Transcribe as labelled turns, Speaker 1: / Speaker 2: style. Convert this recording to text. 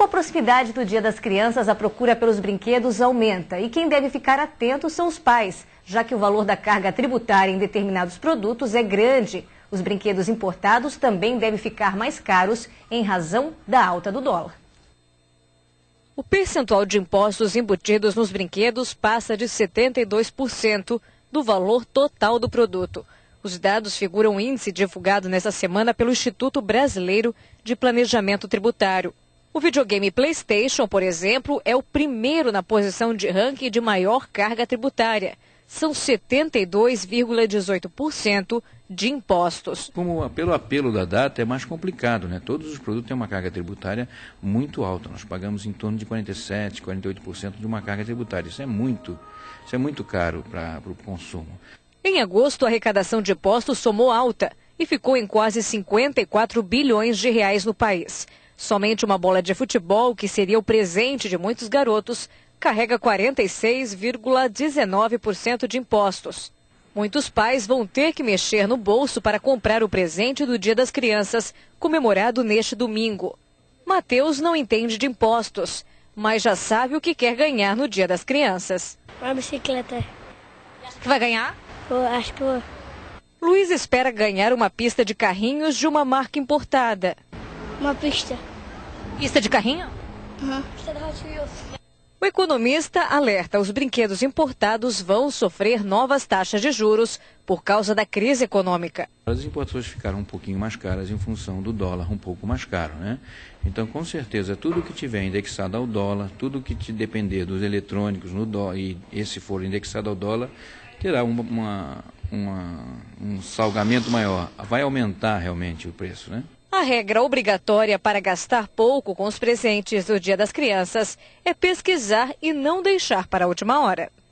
Speaker 1: Com a proximidade do Dia das Crianças, a procura pelos brinquedos aumenta e quem deve ficar atento são os pais, já que o valor da carga tributária em determinados produtos é grande. Os brinquedos importados também devem ficar mais caros em razão da alta do dólar. O percentual de impostos embutidos nos brinquedos passa de 72% do valor total do produto. Os dados figuram um índice divulgado nesta semana pelo Instituto Brasileiro de Planejamento Tributário. O videogame PlayStation, por exemplo, é o primeiro na posição de ranking de maior carga tributária. São 72,18% de impostos.
Speaker 2: Como pelo apelo da data é mais complicado, né? Todos os produtos têm uma carga tributária muito alta. Nós pagamos em torno de 47%, 48% de uma carga tributária. Isso é muito caro para o consumo.
Speaker 1: Em agosto, a arrecadação de impostos somou alta e ficou em quase 54 bilhões de reais no país. Somente uma bola de futebol, que seria o presente de muitos garotos, carrega 46,19% de impostos. Muitos pais vão ter que mexer no bolso para comprar o presente do Dia das Crianças, comemorado neste domingo. Mateus não entende de impostos, mas já sabe o que quer ganhar no Dia das Crianças.
Speaker 3: Uma bicicleta.
Speaker 1: Acha que vai ganhar?
Speaker 3: Acho que vou.
Speaker 1: Luiz espera ganhar uma pista de carrinhos de uma marca importada.
Speaker 3: Uma pista.
Speaker 1: Pista de carrinho?
Speaker 3: Pista da Hot Wheels.
Speaker 1: O economista alerta: os brinquedos importados vão sofrer novas taxas de juros por causa da crise econômica.
Speaker 2: As importações ficaram um pouquinho mais caras em função do dólar um pouco mais caro, né? Então, com certeza, tudo que tiver indexado ao dólar, tudo que te depender dos eletrônicos no dólar, e esse for indexado ao dólar, terá um salgamento maior. Vai aumentar realmente o preço, né?
Speaker 1: A regra obrigatória para gastar pouco com os presentes do Dia das Crianças é pesquisar e não deixar para a última hora.